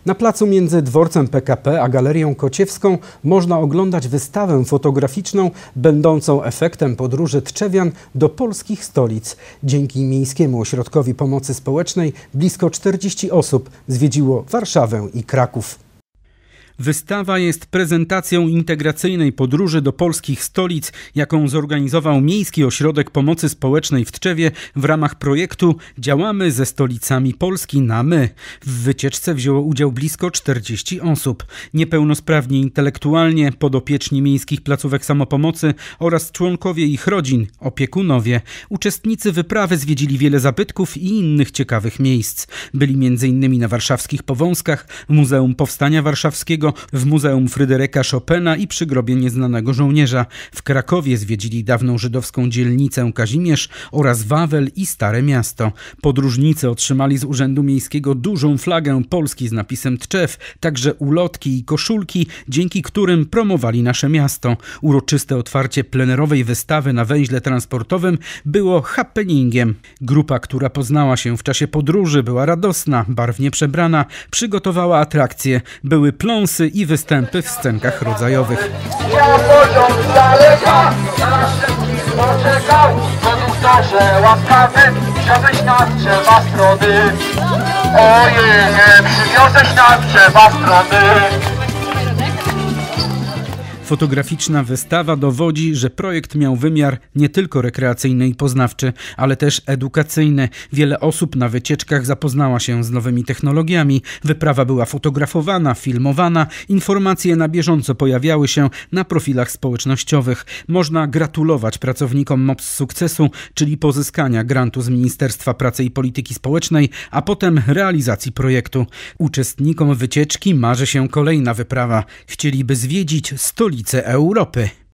Na placu między dworcem PKP a Galerią Kociewską można oglądać wystawę fotograficzną będącą efektem podróży tczewian do polskich stolic. Dzięki Miejskiemu Ośrodkowi Pomocy Społecznej blisko 40 osób zwiedziło Warszawę i Kraków. Wystawa jest prezentacją integracyjnej podróży do polskich stolic, jaką zorganizował Miejski Ośrodek Pomocy Społecznej w Tczewie w ramach projektu Działamy ze stolicami Polski na my. W wycieczce wzięło udział blisko 40 osób. Niepełnosprawni intelektualnie, podopieczni miejskich placówek samopomocy oraz członkowie ich rodzin, opiekunowie. Uczestnicy wyprawy zwiedzili wiele zabytków i innych ciekawych miejsc. Byli m.in. na warszawskich Powązkach, w Muzeum Powstania Warszawskiego, w Muzeum Fryderyka Chopina i przy grobie nieznanego żołnierza. W Krakowie zwiedzili dawną żydowską dzielnicę Kazimierz oraz Wawel i Stare Miasto. Podróżnicy otrzymali z Urzędu Miejskiego dużą flagę Polski z napisem Tczew, także ulotki i koszulki, dzięki którym promowali nasze miasto. Uroczyste otwarcie plenerowej wystawy na węźle transportowym było happeningiem. Grupa, która poznała się w czasie podróży, była radosna, barwnie przebrana, przygotowała atrakcje. Były pląsy i występy w scenkach rodzajowych. Ja pociąg z daleka, na szybkich poczekał, konduktorze łaskawy, przywiozłeś nas drzewa strony. Ojej, przywiozłeś nas drzewa strony. Fotograficzna wystawa dowodzi, że projekt miał wymiar nie tylko rekreacyjny i poznawczy, ale też edukacyjny. Wiele osób na wycieczkach zapoznała się z nowymi technologiami. Wyprawa była fotografowana, filmowana. Informacje na bieżąco pojawiały się na profilach społecznościowych. Można gratulować pracownikom MOPS sukcesu, czyli pozyskania grantu z Ministerstwa Pracy i Polityki Społecznej, a potem realizacji projektu. Uczestnikom wycieczki marzy się kolejna wyprawa. Chcieliby zwiedzić stolicę Europy.